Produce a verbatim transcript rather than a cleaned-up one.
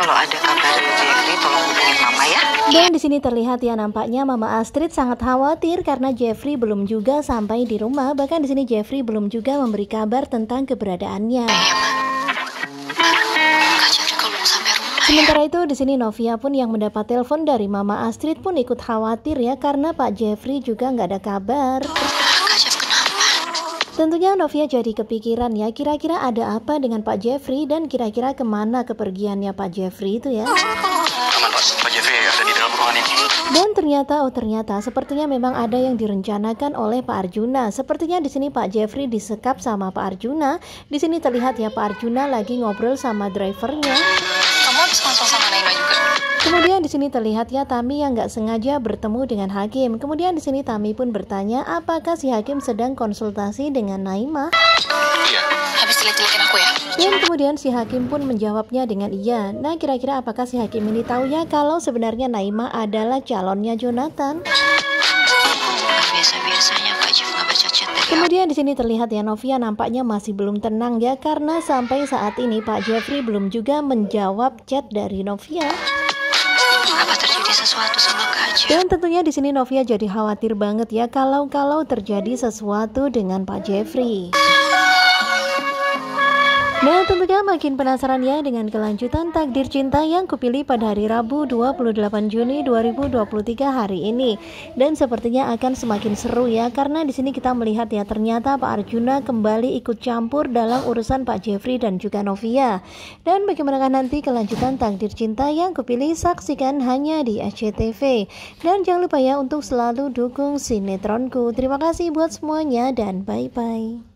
kalau ada kabar dari Jeffrey tolong hubungin mama ya. Dan di sini terlihat ya nampaknya Mama Astrid sangat khawatir karena Jeffrey belum juga sampai di rumah. Bahkan di sini Jeffrey belum juga memberi kabar tentang keberadaannya. Iya, Ma. Kak Jeffrey kalau belum sampai rumah ya. Sementara itu di sini Novia pun yang mendapat telepon dari Mama Astrid pun ikut khawatir ya karena Pak Jeffrey juga nggak ada kabar. Kak Jeff kenapa? Tentunya Novia jadi kepikiran ya, kira-kira ada apa dengan Pak Jeffrey dan kira-kira kemana kepergiannya Pak Jeffrey itu ya. Aman Pak, Pak Jeffrey ada di dalam ruangan ini. Dan ternyata, oh ternyata, sepertinya memang ada yang direncanakan oleh Pak Arjuna. Sepertinya di sini Pak Jeffrey disekap sama Pak Arjuna. Di sini terlihat ya Pak Arjuna lagi ngobrol sama drivernya. Kamu habis konsul sama Naima juga? Kemudian di sini terlihat ya Tami yang nggak sengaja bertemu dengan Hakim. Kemudian di sini Tami pun bertanya apakah si Hakim sedang konsultasi dengan Naima. Iya. Habis jelek-jelekin aku ya? Dan kemudian si Hakim pun menjawabnya dengan iya. Nah kira-kira apakah si Hakim ini tahu ya kalau sebenarnya Naima adalah calonnya Jonathan? Biasa-biasanya Pak Jeff nggak baca chat dari aku. Kemudian di sini terlihat ya Novia nampaknya masih belum tenang ya karena sampai saat ini Pak Jeffrey belum juga menjawab chat dari Novia. Apa terjadi sesuatu sama Kak Jeff? Dan tentunya di sini Novia jadi khawatir banget ya kalau-kalau terjadi sesuatu dengan Pak Jeffrey. Nah tentunya makin penasaran ya dengan kelanjutan takdir cinta yang kupilih pada hari Rabu dua puluh delapan Juni dua ribu dua puluh tiga hari ini. Dan sepertinya akan semakin seru ya karena di sini kita melihat ya ternyata Pak Arjuna kembali ikut campur dalam urusan Pak Jeffrey dan juga Novia. Dan bagaimanakah nanti kelanjutan takdir cinta yang kupilih, saksikan hanya di S C T V. Dan jangan lupa ya untuk selalu dukung sinetronku. Terima kasih buat semuanya dan bye-bye.